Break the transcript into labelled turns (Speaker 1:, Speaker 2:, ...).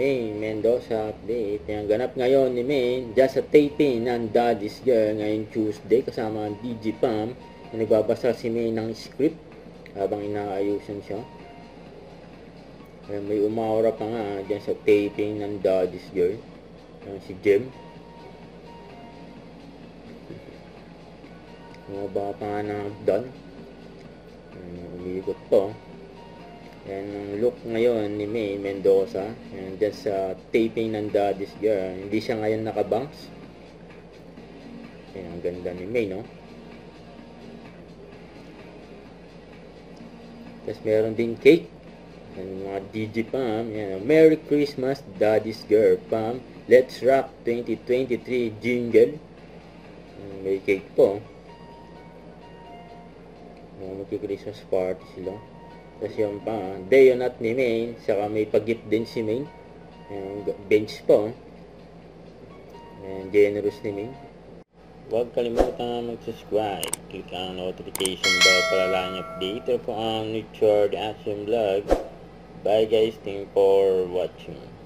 Speaker 1: May Mendoza update. Yung ganap ngayon ni May just sa taping ng Daddy's Girl ngayong Tuesday kasama ang DJ Pam. Nagbabasa si May ng script habang inaayusan siya. May umaura pa nga dyan sa taping ng Daddy's Girl. Si Jem. Mga pa nga nagdon. Umiikot po. Yan ang look ngayon ni May Mendoza. Yan dyan sa taping ng Daddy's Girl. Hindi siya ngayon nakabangs. Yan ang ganda ni May, no? Tapos meron din cake. Yan mga DJ Pam. Yan. Merry Christmas Daddy's Girl Pam. Let's Rock 2023 jingle. May cake po. Magki-Christmas party sila. Tapos yung pa, day on at ni May, saka may pag-gift din si May. Bench po. Generous ni May. Huwag kalimutan mag-subscribe. Click ang notification bell para lang update po ang Richard Action Vlog. Bye guys, thank you for watching.